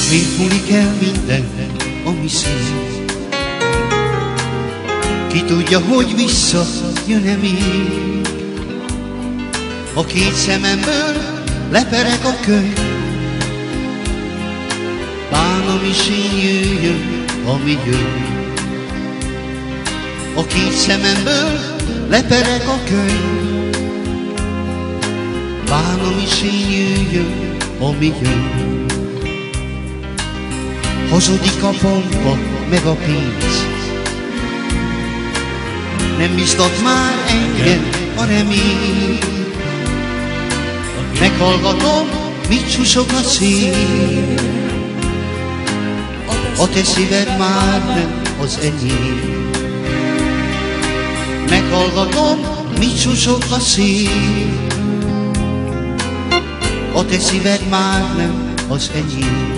Mint múlik el minden, ami szép. Ki tudja, hogy visszajön-e még. A két szememből lepereg a könyv. Bánom is én jöjjön, ami jön. A két szememből lepereg a könyv. Bánom is én jöjjön, ami jön. Hazudik a pompa, meg a pénz. Nem biztat már engem a remény. Meghallgatom, mit susog a szél. A te szíved már nem az enyém. Meghallgatom, mit susog a szél. A te szíved már nem az enyém.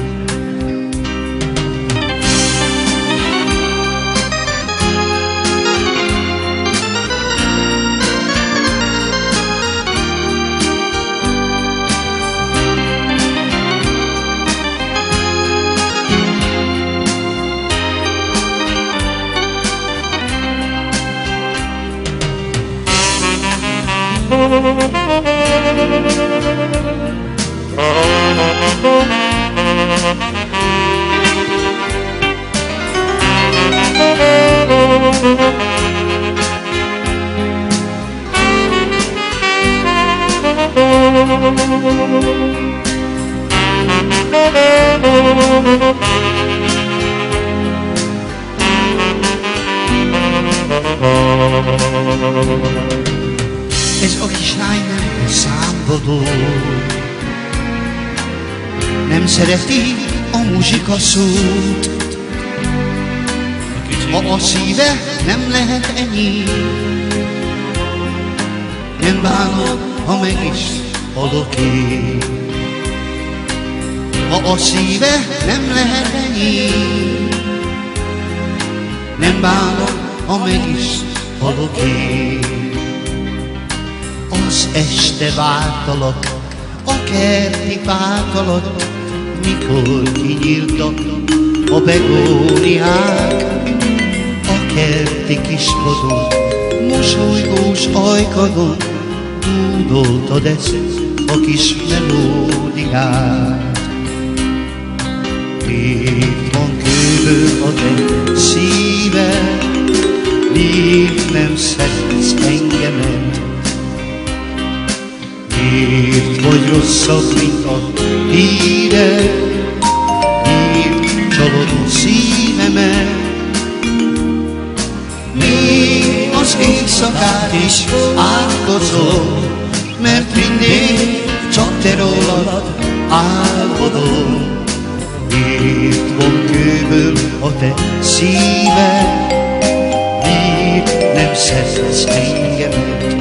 Ez a kislány nem számboló, nem szereti a muzsika szót. Ha a szíve nem lehet enyém, nem bánom, ha meg is halok én. Ha a szíve nem lehet enyém, nem bánom, ha meg is halok én. Az este vártalak a kerti fák alatt, mikor kinyíltak a begóniák. A kerti kispadon, mosolygós ajkadon dúdoltad ezt a kis melódiát. Miért van kőből a te szíved, miért nem szeretsz engemet? Miért vagy rosszabb, mint a híred? Miért csalod a szívemet? Miért az éjszakát is átkozol? Mert mindig csak te rólad álmodom. Miért van kőből a te szíved? Miért nem szeretsz engemet?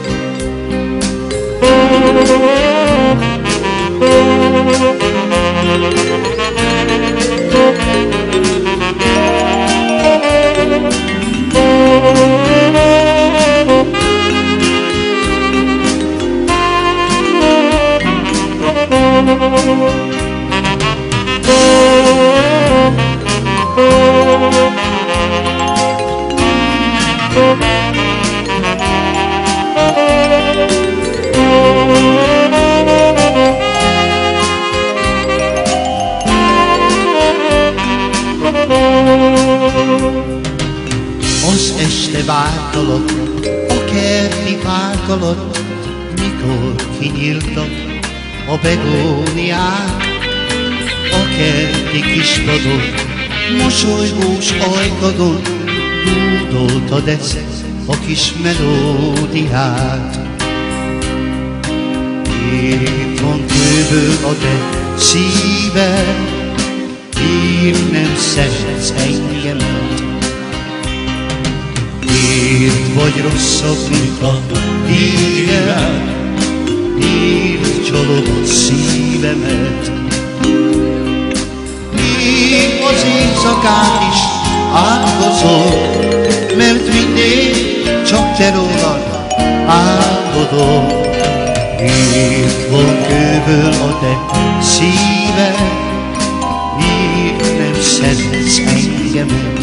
Az este vártalak a kerti fák alatt, mikor kinyíltak a begóniák. A kerti kispadon, mosolygós ajkadon dúdoltad ezt a kis melódiát. Miért van kőből a te szíved? Miért nem szeretsz engemet? Miért vagy rosszabb, mint a híred? Miért csalod a szívemet? Miért az éjszakát is áldozol? Mert mindig csak te rólad álmodom. Miért van kőből a te szíved? régemet.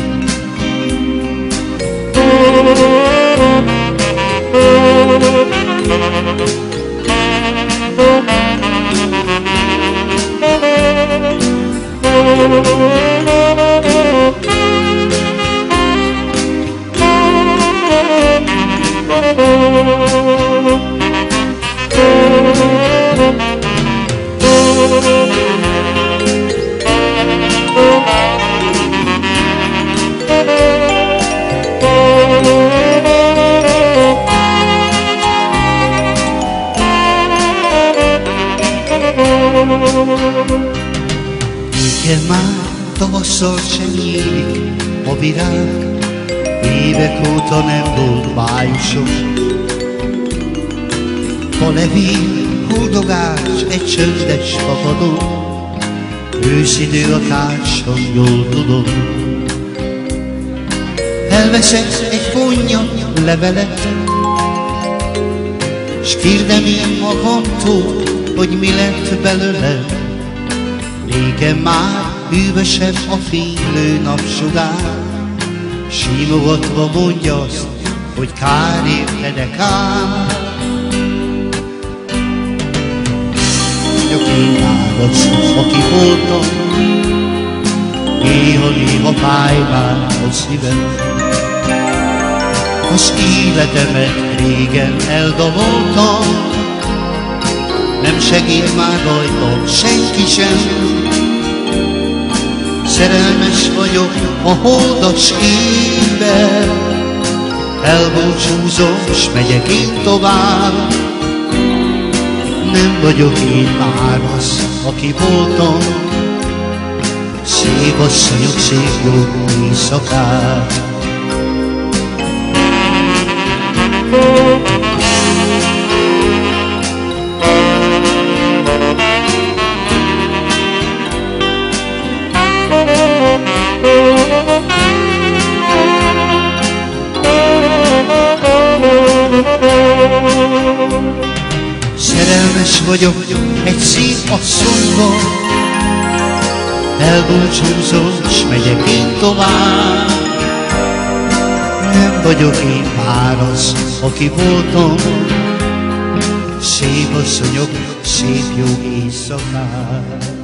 Igen, már tavasszal sem nyílik a virág, évek óta nem volt májusom. A levél huldogás egy csöndes fapadon, őszidő a társam, jól tudom. Elveszek egy fonnya levelet, s kérdem én magamtól, hogy mi lett belőle. Régen már hűvösebb a fénylő napsugár, simogatva mondja azt, hogy kár érte, de kár. Vagyok én már az, aki voltam, néha-néha fáj már a szívem. Az életemet régen eldaloltam, nem segít már rajtam senki sem. Szerelmes vagyok a holdas évbe, elbúcsúzom, s megyek én tovább. Nem vagyok én már az, aki voltam, szép asszonyok, szép jó éjszakát. Szerelmes vagyok egy szép asszonyban, elbúcsúzom, s megyek én tovább. Nem vagyok én már az, aki voltam, szép asszonyok, szép jó éjszakát.